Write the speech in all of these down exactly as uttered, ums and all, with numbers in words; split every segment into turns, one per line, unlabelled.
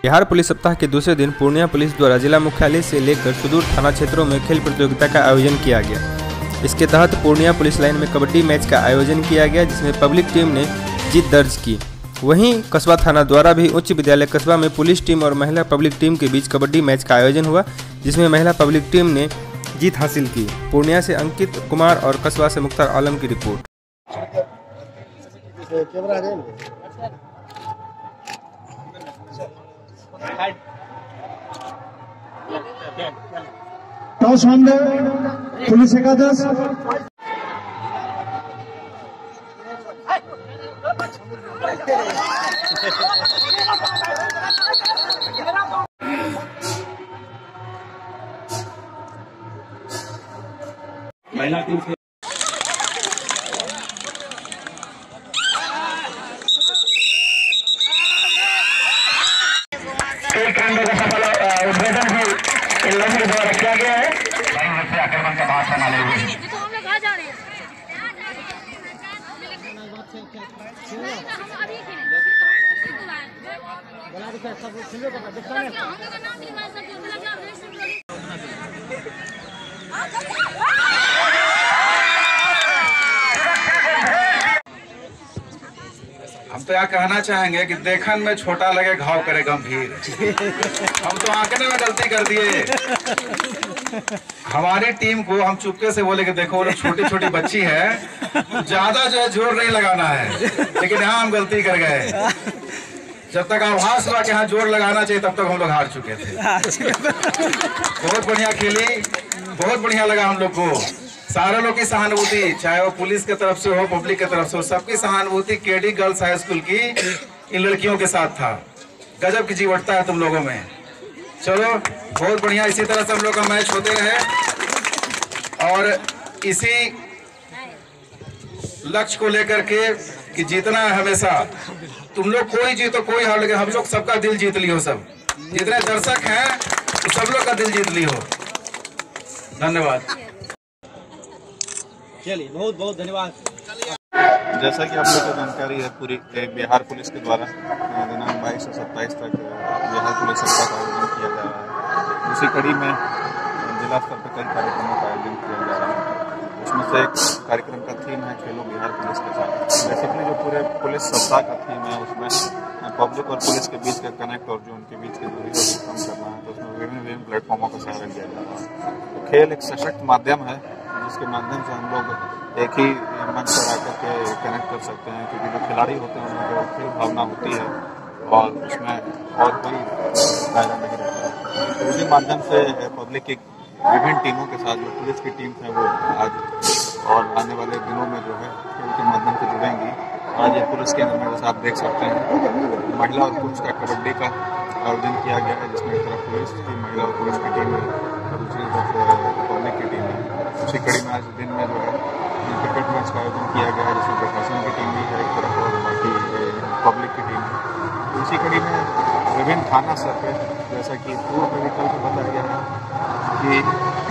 Bihar police सप्ताह के दूसरे दिन पूर्णिया पुलिस द्वारा जिला मुख्यालय से लेकर सुदूर थाना क्षेत्रों में खेल प्रतियोगिता का आयोजन किया गया। इसके तहत पूर्णिया पुलिस लाइन में कबड्डी मैच का आयोजन किया गया, जिसमें पब्लिक टीम ने जीत दर्ज की। वहीं कस्बा थाना द्वारा भी उच्च विद्यालय कस्बा में पुलिस टीम और महिला पब्लिक टीम के बीच कबड्डी मैच का आयोजन हुआ, जिसमें महिला पब्लिक टीम ने जीत हासिल की। पूर्णिया से अंकित कुमार और कस्बा से मुख्तार आलम की रिपोर्ट।
टॉस हमने पुलिस एकादश
महिला टीम से उद्घाटन भी इन लोगों के द्वारा किया गया है। से आक्रमण का भाग संभाले हुए तो हम लोग कहाँ जा रहे हैं?
हम तो यहाँ कहना चाहेंगे कि देखन में छोटा लगे घाव करे गंभीर। हम तो आंकने में गलती कर दिए। हमारी टीम को हम चुपके से बोले कि देखो वो छोटी छोटी बच्ची है, ज्यादा जो है जोर नहीं लगाना है, लेकिन यहाँ हम गलती कर गए। जब तक आभास हुआ कि यहाँ जोर लगाना चाहिए तब तक हम लोग हार चुके थे। बहुत बढ़िया खेली, बहुत बढ़िया लगा हम लोग को। सारे लोग की सहानुभूति, चाहे वो पुलिस की तरफ से हो, पब्लिक की तरफ से हो, सबकी सहानुभूति केडी गर्ल्स हाई स्कूल की इन लड़कियों के साथ था। गजब की जीवटता है तुम लोगों में। चलो बहुत बढ़िया, इसी तरह से हम लोग का मैच होते रहे और इसी लक्ष्य को लेकर के कि जीतना है हमेशा। तुम लोग कोई जीतो कोई हार, लेकिन हम लोग सबका दिल जीत लियो। सब जितने दर्शक हैं तो सब लोग का दिल जीत लियो। धन्यवाद।
चलिए, बहुत बहुत धन्यवाद।
जैसा कि आप लोगों को जानकारी है, पूरी बिहार पुलिस के द्वारा दिनांक बाईस से सत्ताईस तक बिहार पुलिस सप्ताह का आयोजन किया जा रहा है। उसी कड़ी में जिला स्तर पर कई कार्यक्रमों का आयोजन किया जा रहा है। उसमें से एक कार्यक्रम का थीम है खेलो बिहार पुलिस के साथ। बेसिकली जो पूरे पुलिस सप्ताह का थीम है उसमें पब्लिक और पुलिस के बीच का कनेक्ट और जो उनके बीच की दूरी है उसको कम करना है। तो उसमें विभिन्न विभिन्न प्लेटफॉर्मों का सहारा लिया जा रहा है। तो खेल एक सशक्त माध्यम है जिसके माध्यम से हम लोग एक ही मंच पर आकर के कनेक्ट कर सकते हैं, क्योंकि जो खिलाड़ी होते हैं उनमें जो खेल भावना होती है और उसमें और कोई फायदा नहीं रहता है। तो उसी माध्यम से पब्लिक की विभिन्न टीमों के साथ जो पुलिस की टीम है वो आज और आने वाले दिनों में जो है खेल के माध्यम से जुड़ेंगी। आज ये पुलिस के अंदर में जैसे आप देख सकते हैं महिला और पुरुष का कबड्डी का आयोजन किया गया है, जिसमें एक तरफ पुलिस की महिला और पुरुष की टीम है और दूसरी तरफ पब्लिक की टीम है। उसी कड़ी में आज दिन में जो है क्रिकेट मैच का आयोजन किया गया है, जिसमें प्रशासन की टीम भी है एक तरफ और बाकी पब्लिक की टीम है। तो इसी कड़ी में विभिन्न थाना स्तर पर, जैसा कि पूर्व में विकल्प बताया गया है कि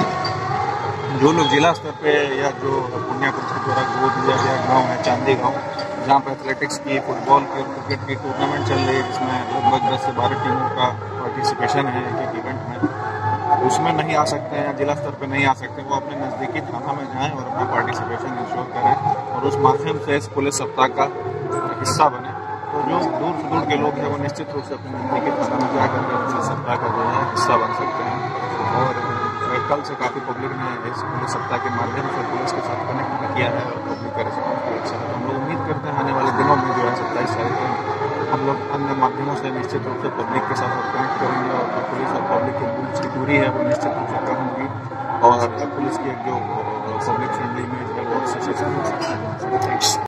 जो लोग जिला स्तर पे या जो पूर्णिया पुलिस के द्वारा गोद लिया गया गाँव है चांदी गाँव, जहाँ पर एथलेटिक्स की, फुटबॉल की और क्रिकेट की टूर्नामेंट चल रही है, जिसमें लगभग दस से बारह टीमों का पार्टिसिपेशन है एक एक इवेंट में, उसमें नहीं आ सकते हैं, जिला स्तर पे नहीं आ सकते, वो अपने नज़दीकी थाना में जाएं और अपना पार्टिसिपेशन इंश्योर करें और उस माध्यम से इस पुलिस सप्ताह का हिस्सा बने। तो जो दूर सुदूर के लोग हैं वो निश्चित रूप से अपने नज़दीकी थाना में जाकर के पुलिस सप्ताह का जो है हिस्सा बन सकते हैं। और कल से काफ़ी पब्लिक ने इस पुलिस सप्ताह के माध्यम से पुलिस के साथ कनेक्ट भी किया है और पब्लिक का रिस्पॉन्स भी अच्छा है। तो हम लोग उम्मीद करते हैं आने वाले दिनों में जो है सत्ताईस तारीख को हम लोग अन्य माध्यमों से निश्चित रूप से पब्लिक के साथ कनेक्ट करेंगे और जो पुलिस और पब्लिक के बीच की दूरी है वो निश्चित रूप से कम होगी और पुलिस की जो पब्लिक फ्रेंडली इमेज है वो सशक्त हो सकती है।